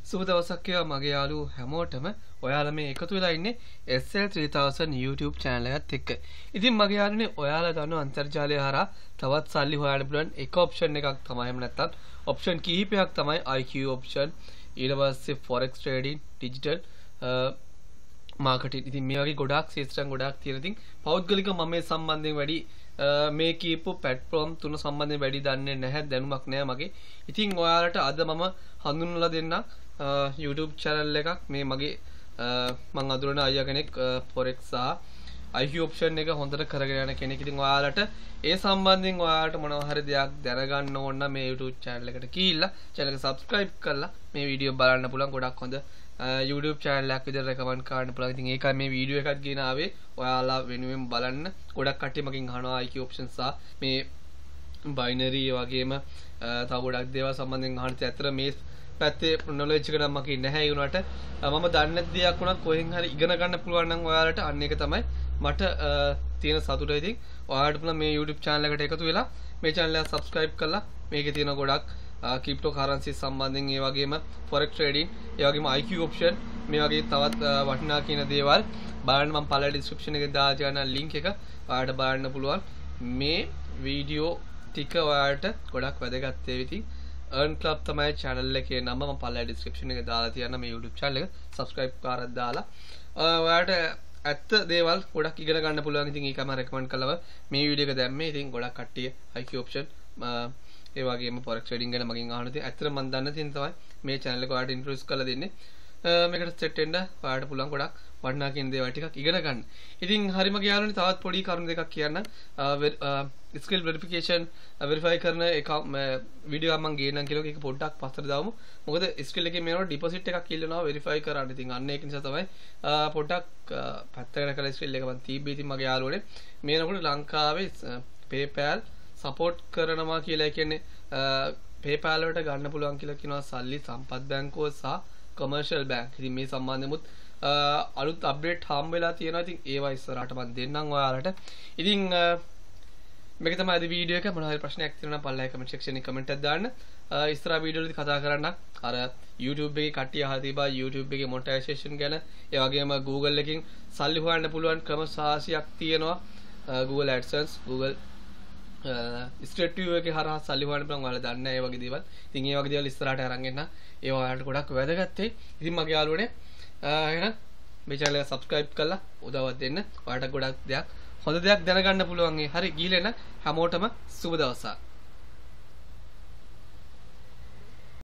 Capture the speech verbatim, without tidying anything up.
සුබ දවසක් වේවා මගේ යාළුවෝ හැමෝටම. ඔයාලා මේ එකතු වෙලා ඉන්නේ S L three thousand YouTube channel එකත් එක්ක. ඉතින් මගේ යාළුවනේ ඔයාලා දන්න අන්තර්ජාලය හරහා තවත් සල්ලි හොයන්න පුළුවන් එක ඔප්ෂන් එකක් තමයි. එහෙම නැත්නම් ඔප්ෂන් කිහිපයක් තමයි I Q option, ඊට පස්සේ forex trading, digital marketing. ඉතින් මේ වගේ ගොඩාක් ශේෂ්ත්‍රයන් ගොඩාක් තියෙන. ඉතින් පෞද්ගලිකව මම මේ සම්බන්ධයෙන් වැඩි මේ කීපු platform තුන සම්බන්ධයෙන් වැඩි දන්නේ නැහැ, දැනුමක් නැහැ මගේ. ඉතින් ඔයාලට අද මම හඳුන්වලා දෙන්නම් YouTube channel එකක්. මේ මගේ මම අඳුරන අයියා කෙනෙක් forex සහ I Q option එක හොඳට කරගෙන යන කෙනෙක්. ඉතින් ඔයාලට ඒ සම්බන්ධයෙන් ඔයාලට මොනවා හරි දෙයක් දැනගන්න ඕන නම් මේ YouTube channel එකට ගිහිල්ලා channel එක subscribe කරලා මේ වීඩියෝ බලන්න පුළුවන්. ගොඩක් හොඳ YouTube channel එකක් විදිහට recommend කරන්න පුළුවන්. ඉතින් ඒකයි මේ වීඩියෝ එකක් ගෙන ආවේ ඔයාලා වෙනුවෙන් බලන්න. ගොඩක් කට්ටිය මගෙන් අහනවා I Q option සහ මේ binary වගේම තව ගොඩක් දේවල් සම්බන්ධයෙන් අහන්න. ඇත්තට මේ පැත්තේ knowledge එක නම් මගේ නැහැ. ඒ වුණාට මම දන්නේ නැති දෙයක් වුණත් කොහෙන් හරි ඉගෙන ගන්න පුළුවන් නම් ඔයාලට අන්න ඒක තමයි මට තියෙන සතුට. ඉතින් ඔයාලට පුළුවන් මේ YouTube channel එකට එකතු වෙලා මේ channel එක subscribe කරලා මේකේ තියෙන ගොඩක් cryptocurrency සම්බන්ධයෙන්, ඒ වගේම forex trading, ඒ වගේම I Q option, මේ වගේ තවත් වටිනා කියන දේවල් බලන්න මම පළවෙනි description එකේ දාලා තියෙන link එක ඔයාලට බලන්න පුළුවන්. මේ වීඩියෝ ටික ඔයාලට ගොඩක් වැදගත් වේවි. ඉතින් earn club තමයි channel එකේ නම. මම පළවෙනි description එකේ දාලා තියෙන මේ YouTube channel එක subscribe කරලා දාලා ඔයාලට ඇත්ත දේවල් ගොඩක් ඉගෙන ගන්න පුළුවන්. ඉතින් ඒකම recommend කළා මේ වීඩියෝ එක දැම්මේ. ඉතින් ගොඩක් කට්ටිය I Q option ඒ වගේම forex trading ගැන මගෙන් අහන ඉතින් ඇත්තට මම දන්න තියෙන තමයි මේ channel එක ඔයාලට introduce කරලා දෙන්නේ. මේකට set වෙන්න ඔයාලට පුළුවන් ගොඩක් වටිනා කියන දේවල් ටිකක් ඉගෙන ගන්න. ඉතින් හරිම ගියාලුනේ තවත් පොඩි කරුණු දෙකක් කියන්න. skill verification verify කරන එක වීඩියෝ එකක් මම ගේන්නම් කියලා ඒක පොඩ්ඩක් පස්සට දාමු. මොකද skill එකේ මේනෝ deposit එකක් ඉල්ලනවා verify කරන්න. ඉතින් අන්න ඒක නිසා තමයි පොඩ්ඩක් පැත්තකට කළ skill එක මම තිබ්බේ. ඉතින් මගේ යාළුවනේ මේනකොට ලංකාවේ PayPal support කරනවා කියලා කියන්නේ PayPal වලට ගන්න පුළුවන් කියලා කියනවා සල්ලි සම්පත් බැංකුව සහ commercial bank. ඉතින් මේ සම්බන්ධෙමුත් අලුත් අප්ඩේට් හම් වෙලා තියෙනවා. ඉතින් ඒවා ඉස්සරහට මම දෙන්නම් ඔයාලට. ඉතින් මේක තමයි අද වීඩියෝ එක. මොනවා හරි ප්‍රශ්නයක් තියෙනවා නම් පල්ලෙහා comment section එකේ comment එකක් දාන්න. ඉස්සරහ වීඩියෝ වලදී කතා කරන්න අර YouTube එකේ කට්ටිය අහලා තිබා YouTube එකේ monetization ගැන. ඒ වගේම Google එකකින් සල්ලි හොයන්න පුළුවන් ක්‍රම සාහසියක් තියෙනවා. Google AdSense, Google straight view එකේ හරහා සල්ලි හොයන්න පුළුවන්. ඔයාලා දන්නේ නැහැ ඒ වගේ දේවල්. ඉතින් ඒ වගේ දේවල් ඉස්සරහට අරන් එන්න. ඒ ඔයාලට ගොඩක් වැදගත් වෙයි. ඉතින් මගේ යාළුවනේ එහෙනම් මේ channel එක subscribe කරලා උදව්වක් දෙන්න. ඔයාලට ගොඩක් දෙයක් හොඳ දෙයක් දැනගන්න පුළුවන්. හරි ගිහින් එන්න හැමෝටම සුබ දවසක්.